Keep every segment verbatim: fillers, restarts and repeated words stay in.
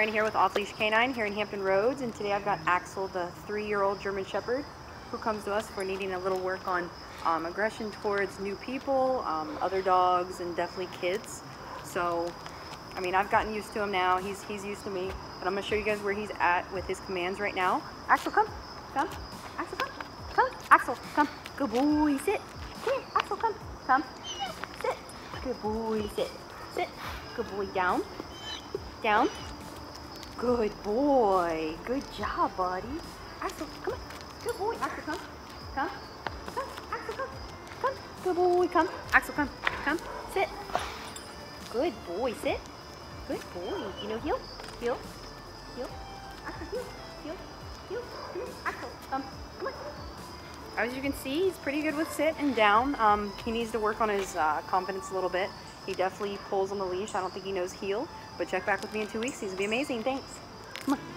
Erin here with Off Leash Canine here in Hampton Roads, and today I've got Axel, the three-year-old German Shepherd, who comes to us for needing a little work on um, aggression towards new people, um, other dogs, and definitely kids. So, I mean, I've gotten used to him now. He's he's used to me, but I'm gonna show you guys where he's at with his commands right now. Axel, come, come. Axel, come, come. Axel, come. Good boy, sit. Come here, Axel, come, come. Sit. Good boy, sit. Sit. Good boy, down. Down. Good boy. Good job, buddy. Axel, come on. Good boy. Axel, come. Come. Come. Axel, come. Come. Good boy. Come. Axel, come. Come. Sit. Good boy. Sit. Good boy. You know, heel. Heel. Heel. Axel, heel. Heel. Heel. Heel. Axel, come. Come on. As you can see, he's pretty good with sit and down. Um, he needs to work on his uh, confidence a little bit. He definitely pulls on the leash. I don't think he knows heel, but check back with me in two weeks. He's gonna be amazing. Thanks. Come on.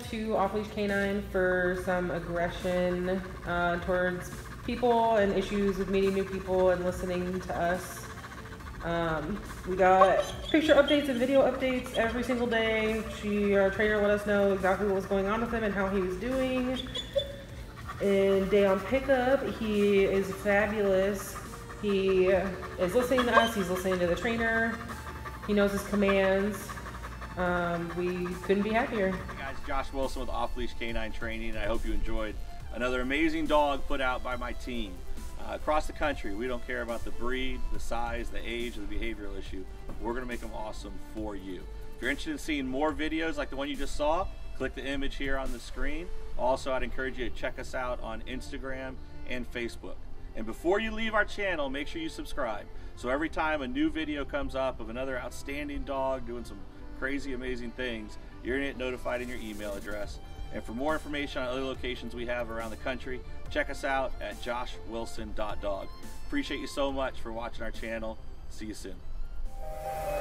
to Off Leash Canine for some aggression uh, towards people and issues with meeting new people and listening to us. Um, we got picture updates and video updates every single day. She, our trainer, let us know exactly what was going on with him and how he was doing. And day on pickup, he is fabulous. He is listening to us. He's listening to the trainer. He knows his commands. Um, we couldn't be happier. Hey guys, Josh Wilson with Off Leash Canine Training. I hope you enjoyed another amazing dog put out by my team. Uh, across the country, we don't care about the breed, the size, the age, or the behavioral issue. We're going to make them awesome for you. If you're interested in seeing more videos like the one you just saw, click the image here on the screen. Also, I'd encourage you to check us out on Instagram and Facebook. And before you leave our channel, make sure you subscribe. So every time a new video comes up of another outstanding dog doing some crazy, amazing things, you're going to get notified in your email address. And for more information on other locations we have around the country, check us out at josh wilson dot dog. Appreciate you so much for watching our channel. See you soon.